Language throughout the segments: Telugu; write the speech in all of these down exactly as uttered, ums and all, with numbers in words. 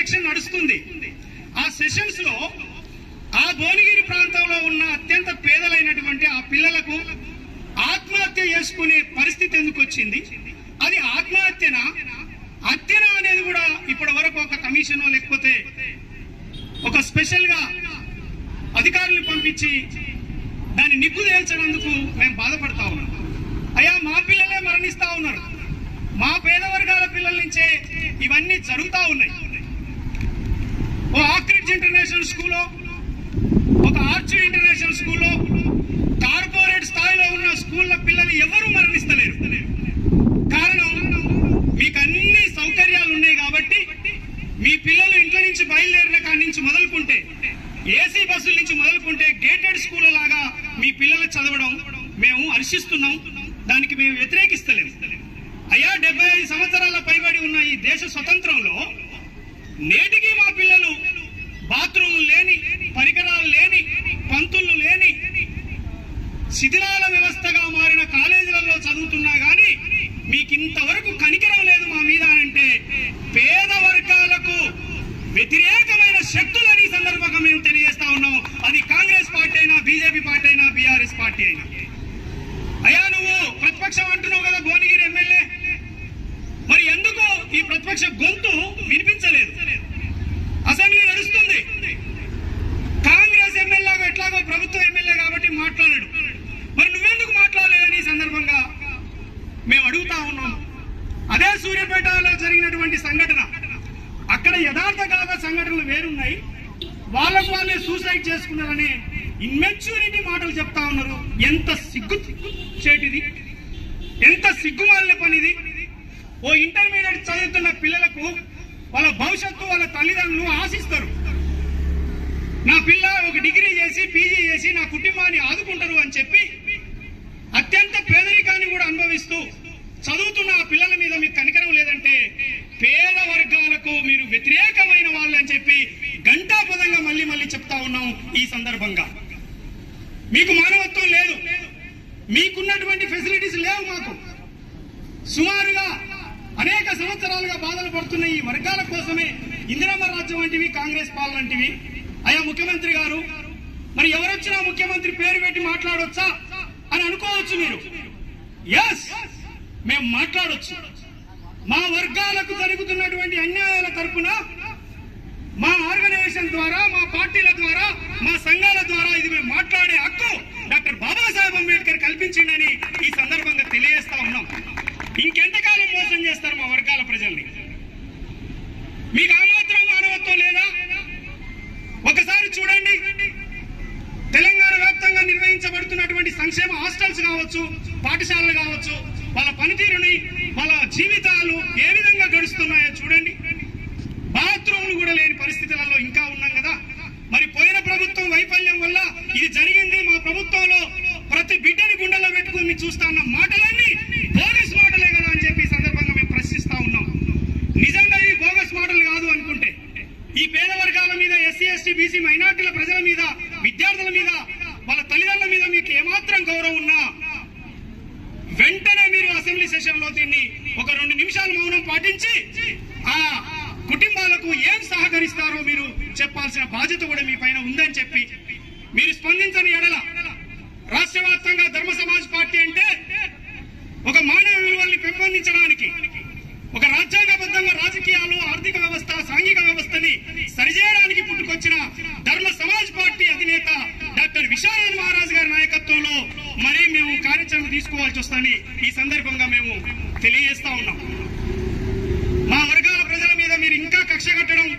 సెషన్ నడుస్తుంది. ఆ సెషన్స్ లో ఆ భువనగిరి ప్రాంతంలో ఉన్న అత్యంత పేదలైనటువంటి ఆ పిల్లలకు ఆత్మహత్య చేసుకునే పరిస్థితి ఎందుకు వచ్చింది? అది ఆత్మహత్యనా హత్యనా అనేది కూడా ఇప్పటి వరకు ఒక కమిషన్ లేకపోతే ఒక స్పెషల్ గా అధికారులు పంపించి దాన్ని నిగ్గు తేల్చినందుకు మేము బాధపడతా ఉన్నాం. అయ్యా, మా పిల్లలే మరణిస్తా ఉన్నారు, మా పేద వర్గాల పిల్లల నుంచే ఇవన్నీ జరుగుతూ ఉన్నాయి. ఓ ఆక్రిడ్జ్ ఇంటర్నేషనల్ స్కూల్లో, ఒక ఆర్చ్ ఇంటర్నేషనల్ స్కూల్లో, కార్పొరేట్ స్థాయిలో ఉన్న స్కూళ్ళ పిల్లలు ఎవరూ మరణిస్తలేరు. కారణం, మీకు అన్ని సౌకర్యాలు ఉన్నాయి కాబట్టి మీ పిల్లలు ఇంట్లో నుంచి బయలుదేరిన కాడి నుంచి మొదలుకుంటే, ఏసీ బస్సుల నుంచి మొదలుకుంటే గేటెడ్ స్కూల్ లాగా మీ పిల్లలు చదవడం మేము హర్షిస్తున్నాం. దానికి మేము వ్యతిరేకిస్తలేము. అయ్యా, డెబ్బై ఐదు సంవత్సరాల పైబడి ఉన్న ఈ దేశ స్వతంత్రంలో నేటికి మా పిల్లలు బాత్రూమ్ లేని, పరికరాలు లేని, పంతులు లేని శిథిలాల వ్యవస్థగా మారిన కాలేజీలలో చదువుతున్నా గానీ మీకు ఇంతవరకు కనికరం లేదు మా మీద అంటే పేద వర్గాలకు వ్యతిరేకమైన శక్తులని సందర్భంగా మేము తెలియజేస్తా ఉన్నాం. అది కాంగ్రెస్ పార్టీ అయినా, బీజేపీ పార్టీ అయినా, బీఆర్ఎస్ పార్టీ అయినా. అయ్యా, నువ్వు ప్రతిపక్షం అంటున్నావు కదా భువనగిరి ఎమ్మెల్యే, మరి ఎందుకు ఈ ప్రతిపక్ష గొంతు వినిపించలేదు? అసెంబ్లీ నడుస్తుంది, కాంగ్రెస్ ఎమ్మెల్యే ఎట్లాగో ప్రభుత్వ ఎమ్మెల్యే కాబట్టి మాట్లాడాడు, మరి నువ్వెందుకు మాట్లాడలేదని ఈ సందర్భంగా మేము అడుగుతా ఉన్నాం. అదే సూర్యాపేటలో జరిగినటువంటి సంఘటన, అక్కడ యథార్థ కాద సంఘటనలు వేరున్నాయి, వాళ్ళకు వాళ్ళే సూసైడ్ చేసుకున్నారనే ఇమ్మెచ్యూరిటీ మాటలు చెప్తా ఉన్నారు. ఎంత సిగ్గు చేటిది, ఎంత సిగ్గుమాలిన పనిది. ఓ ఇంటర్మీడియట్ చదువుతున్న పిల్లలకు వాళ్ళ భవిష్యత్తు వాళ్ళ తల్లిదండ్రులు ఆశిస్తారు, నా పిల్ల ఒక డిగ్రీ చేసి పీజీ చేసి నా కుటుంబాన్ని ఆదుకుంటారు అని చెప్పి అత్యంత పేదరికాన్ని కూడా అనుభవిస్తూ చదువుతున్న ఆ పిల్లల మీద మీకు కనికరం లేదంటే పేద వర్గాలకు మీరు వ్యతిరేకమైన వాళ్ళు అని చెప్పి గంటాపదంగా మళ్ళీ మళ్ళీ చెప్తా ఉన్నాం. ఈ సందర్భంగా మీకు మానవత్వం లేదు, మీకున్నటువంటి ఫెసిలిటీస్ లేవు. మాకు సుమారుగా అనేక సంవత్సరాలుగా బాధలు పడుతున్న ఈ వర్గాల కోసమే ఇందిరమ్మ రాజ్యం వంటివి, కాంగ్రెస్ పాలన వంటివి. అయ్యా ముఖ్యమంత్రి గారు, మరి ఎవరొచ్చినా ముఖ్యమంత్రి పేరు పెట్టి మాట్లాడొచ్చా అని అనుకోవచ్చు మీరు. ఎస్, మేము మాట్లాడొచ్చు. మా వర్గాలకు జరుగుతున్నటువంటి అన్యాయాల తరపున మా ఆర్గనైజేషన్ ద్వారా, మా పార్టీల ద్వారా, మా సంఘాల ద్వారా ఇది మేము మాట్లాడే హక్కు డాక్టర్ బాబాసాహెబ్ అంబేద్కర్ కల్పించిందని ఈ సందర్భంగా తెలియజేస్తా ఉన్నాం. ఇంకెంతకాలం మోసం చేస్తారు మా వర్గాల ప్రజల్ని? మీకు ఆ మాత్రం మానవత్వం లేదా? ఒకసారి చూడండి, తెలంగాణ వ్యాప్తంగా నిర్వహించబడుతున్నటువంటి సంక్షేమ హాస్టల్స్ కావచ్చు, పాఠశాలలు కావచ్చు, వాళ్ళ పనితీరుని, వాళ్ళ జీవితాలు ఏ విధంగా గడుస్తున్నాయో చూడండి. బాత్రూమ్లు కూడా లేని పరిస్థితులలో ఇంకా ఉన్నాం కదా. మరి పోయిన ప్రభుత్వం వైఫల్యం వల్ల ఇది జరిగింది. మా ప్రభుత్వంలో ప్రతి బిడ్డని గుండెలో పెట్టుకుని చూస్తా ఉన్న మాటలన్నీ బోగస్ మాటలే కదా అని చెప్పి సందర్భంగా మేము ప్రశ్నిస్తా ఉన్నాం. నిజంగా ఈ బోగస్ మాటలు కాదు అనుకుంటే ఈ పేద వర్గాల మీద, ఎస్సీ ఎస్టీ బీసీ మైనార్టీల ప్రజల మీద, విద్యార్థుల మీద, వాళ్ళ తల్లిదండ్రుల మీద మీకు ఏమాత్రం గౌరవం ఉన్నా వెంటనే మీరు అసెంబ్లీ సెషన్ లో దీన్ని ఒక రెండు నిమిషాలు మౌనం పాటించి ఆ కుటుంబాలకు ఏం సహకరిస్తారో మీరు చెప్పాల్సిన బాధ్యత కూడా మీ పైన ఉందని చెప్పి మీరు స్పందించని ఎడల రాష్ట్ర వ్యాప్తంగా ధర్మ సమాజ్ పార్టీ అంటే ఒక మానవ విలువల్ని పెంపొందించడానికి, ఒక రాజ్యాంగబద్ధంగా రాజకీయాలు, ఆర్థిక వ్యవస్థ, సాంఘిక వ్యవస్థని సరిచేయడానికి పుట్టుకొచ్చిన ధర్మ సమాజ్ పార్టీ అధినేత డాక్టర్ విశాలానంద మహారాజ్ గారి నాయకత్వంలో మరీ మేము కార్యాచరణ తీసుకోవాల్సి వస్తుందని ఈ సందర్భంగా మేము తెలియజేస్తా ఉన్నాం. మా వర్గాల ప్రజల మీద మీరు ఇంకా కక్ష కట్టడం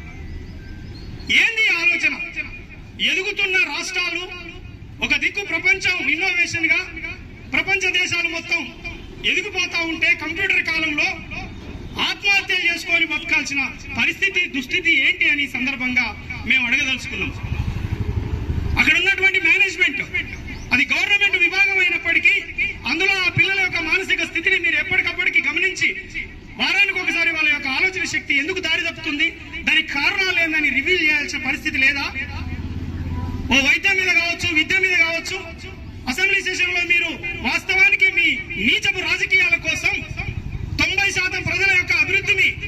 ఏంది ఆలోచన? ఎదుగుతున్న రాష్ట్రాలు ఒక దిక్కు ప్రపంచం ఇన్నోవేషన్ గా ప్రపంచ దేశాలు మొత్తం ఎదిగిపోతా ఉంటే కంప్యూటర్ కాలంలో ఆత్మహత్యలు చేసుకొని బతకాల్సిన పరిస్థితి, దుస్థితి ఏంటి అని సందర్భంగా మేము అడగదలుచుకున్నాం. అక్కడ ఉన్నటువంటి మేనేజ్మెంట్ అది గవర్నమెంట్ విభాగం అయినప్పటికీ అందులో ఆ పిల్లల యొక్క మానసిక స్థితిని మీరు ఎప్పటికప్పటికి గమనించి వారానికి ఒకసారి వాళ్ళ యొక్క ఆలోచన శక్తి ఎందుకు దారి తప్పుతుంది, దానికి కారణాలు ఏందని రివ్యూ చేయాల్సిన పరిస్థితి లేదా? ఓ వైద్యం మీద కావచ్చు, విద్య మీద కావచ్చు, అసెంబ్లీ సెషన్ లో మీరు వాస్తవానికి మీ నీచపు రాజకీయాల కోసం తొంభై శాతం ప్రజల యొక్క అభివృద్ధిని